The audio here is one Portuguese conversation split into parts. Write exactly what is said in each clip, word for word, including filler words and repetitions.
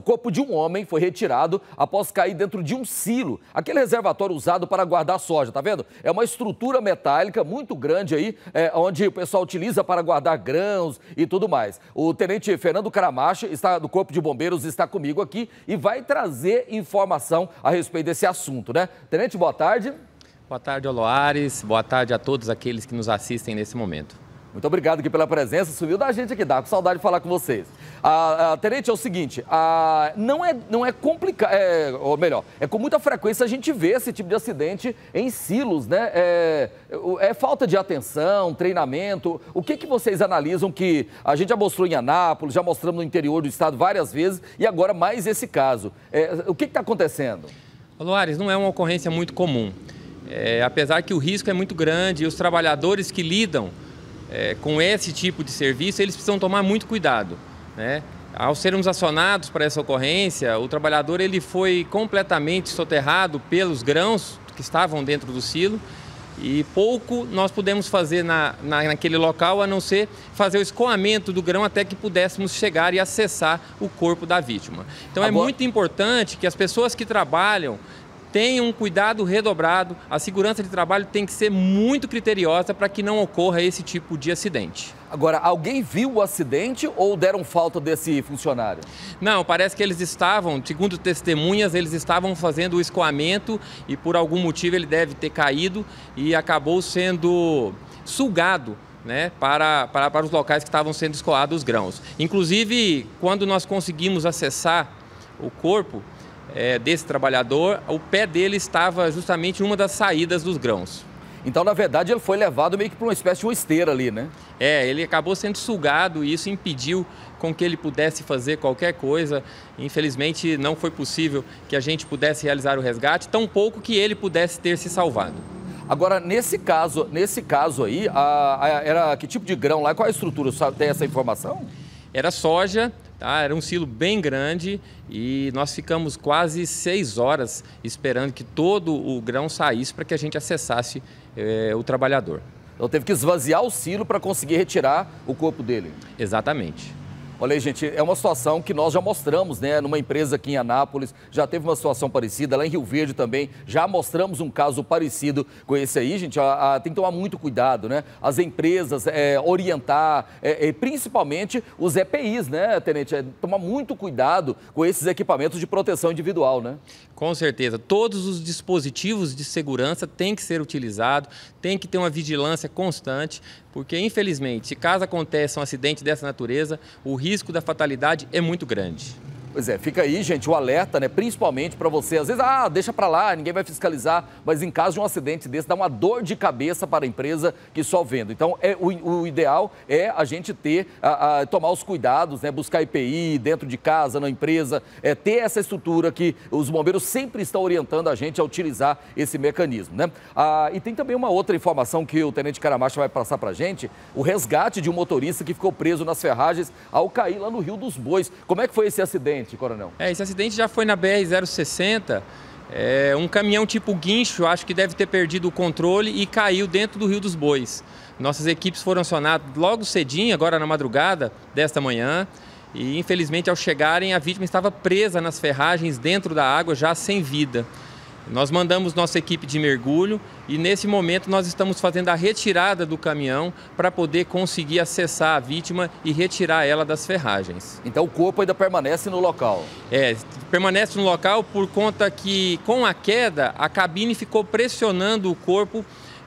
corpo de um homem foi retirado após cair dentro de um silo, aquele reservatório usado para guardar soja, tá vendo? É uma estrutura metálica muito grande aí, é, onde o pessoal utiliza para guardar grãos e tudo mais. O tenente Fernando Caramacho, está, do Corpo de Bombeiros, está comigo aqui e vai trazer informação a respeito desse assunto, né? Tenente, boa tarde. Boa tarde, Oloares. Boa tarde a todos aqueles que nos assistem nesse momento. Muito obrigado aqui pela presença, sumiu da gente aqui, dá com saudade de falar com vocês. Ah, ah, tenente, é o seguinte, ah, não é, não é complicado, é, ou melhor, é com muita frequência a gente vê esse tipo de acidente em silos, né? É, é falta de atenção, treinamento, o que que vocês analisam que a gente já mostrou em Anápolis, já mostramos no interior do estado várias vezes e agora mais esse caso. É, o que que está acontecendo? Oloares, não é uma ocorrência muito comum, é, apesar que o risco é muito grande e os trabalhadores que lidam É, com esse tipo de serviço, eles precisam tomar muito cuidado, né? Ao sermos acionados para essa ocorrência, o trabalhador ele foi completamente soterrado pelos grãos que estavam dentro do silo e pouco nós pudemos fazer na, na, naquele local, a não ser fazer o escoamento do grão até que pudéssemos chegar e acessar o corpo da vítima. Então Agora... é muito importante que as pessoas que trabalham tenham um cuidado redobrado, a segurança de trabalho tem que ser muito criteriosa para que não ocorra esse tipo de acidente. Agora, alguém viu o acidente ou deram falta desse funcionário? Não, parece que eles estavam, segundo testemunhas, eles estavam fazendo o escoamento e por algum motivo ele deve ter caído e acabou sendo sugado, né, para, para, para os locais que estavam sendo escoados os grãos. Inclusive, quando nós conseguimos acessar o corpo, É, desse trabalhador, o pé dele estava justamente em uma das saídas dos grãos. Então, na verdade, ele foi levado meio que para uma espécie de uma esteira ali, né? É, ele acabou sendo sugado e isso impediu com que ele pudesse fazer qualquer coisa. Infelizmente, não foi possível que a gente pudesse realizar o resgate, tampouco que ele pudesse ter se salvado. Agora, nesse caso, nesse caso aí, a, a, era que tipo de grão lá? Qual a estrutura? Sabe, tem essa informação? Era soja. Tá, era um silo bem grande e nós ficamos quase seis horas esperando que todo o grão saísse para que a gente acessasse é, o trabalhador. Então teve que esvaziar o silo para conseguir retirar o corpo dele. Exatamente. Olha aí, gente, é uma situação que nós já mostramos, né, numa empresa aqui em Anápolis, já teve uma situação parecida, lá em Rio Verde também, já mostramos um caso parecido com esse aí, gente, a, a, tem que tomar muito cuidado, né, as empresas, é, orientar, é, é, principalmente os E P Is, né, Tenente, é, tomar muito cuidado com esses equipamentos de proteção individual, né? Com certeza, todos os dispositivos de segurança têm que ser utilizados, tem que ter uma vigilância constante, porque infelizmente, se caso aconteça um acidente dessa natureza, o risco da fatalidade é muito grande. Pois é, fica aí, gente, o alerta, né, principalmente para você, às vezes, ah, deixa para lá, ninguém vai fiscalizar, mas em caso de um acidente desse, dá uma dor de cabeça para a empresa que só vendo. Então, é, o, o ideal é a gente ter, a, a, tomar os cuidados, né, buscar I P I dentro de casa, na empresa, é, ter essa estrutura que os bombeiros sempre estão orientando a gente a utilizar esse mecanismo, né? Ah, e tem também uma outra informação que o Tenente Caramacho vai passar para a gente, o resgate de um motorista que ficou preso nas ferragens ao cair lá no Rio dos Bois. Como é que foi esse acidente, Coronel? É, esse acidente já foi na B R zero sessenta, é, um caminhão tipo guincho, acho que deve ter perdido o controle e caiu dentro do Rio dos Bois. Nossas equipes foram acionadas logo cedinho, agora na madrugada desta manhã, e infelizmente ao chegarem a vítima estava presa nas ferragens dentro da água, já sem vida. Nós mandamos nossa equipe de mergulho e nesse momento nós estamos fazendo a retirada do caminhão para poder conseguir acessar a vítima e retirar ela das ferragens. Então o corpo ainda permanece no local? É, permanece no local por conta que com a queda a cabine ficou pressionando o corpo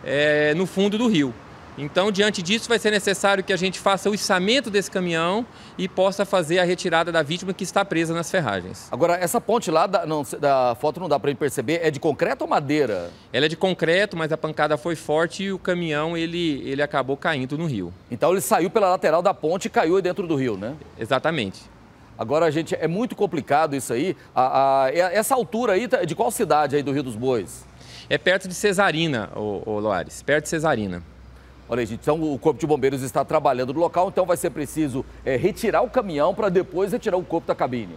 é, no fundo do rio. Então, diante disso, vai ser necessário que a gente faça o içamento desse caminhão e possa fazer a retirada da vítima que está presa nas ferragens. Agora, essa ponte lá, da, não, da foto não dá para perceber, é de concreto ou madeira? Ela é de concreto, mas a pancada foi forte e o caminhão ele, ele acabou caindo no rio. Então, ele saiu pela lateral da ponte e caiu dentro do rio, né? Exatamente. Agora, gente, é muito complicado isso aí. A, a, essa altura aí, de qual cidade aí do Rio dos Bois? É perto de Cesarina, ô, ô Loares, perto de Cesarina. Olha aí, gente, então o Corpo de Bombeiros está trabalhando no local, então vai ser preciso é, retirar o caminhão para depois retirar o corpo da cabine.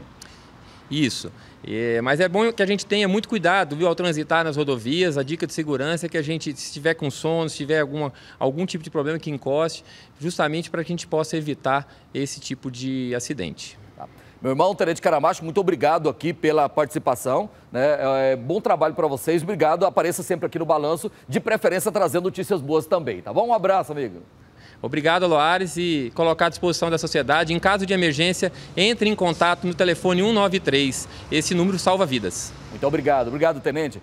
Isso, é, mas é bom que a gente tenha muito cuidado, viu, ao transitar nas rodovias. A dica de segurança é que a gente, se estiver com sono, se tiver alguma, algum tipo de problema que encoste, justamente para que a gente possa evitar esse tipo de acidente. Tá. Meu irmão, Tenente Caramacho, muito obrigado aqui pela participação, né? É, bom trabalho para vocês, obrigado. Apareça sempre aqui no Balanço, de preferência trazendo notícias boas também, tá bom? Um abraço, amigo. Obrigado, Loares, e colocar à disposição da sociedade. Em caso de emergência, entre em contato no telefone um nove três. Esse número salva vidas. Muito obrigado. Obrigado, Tenente.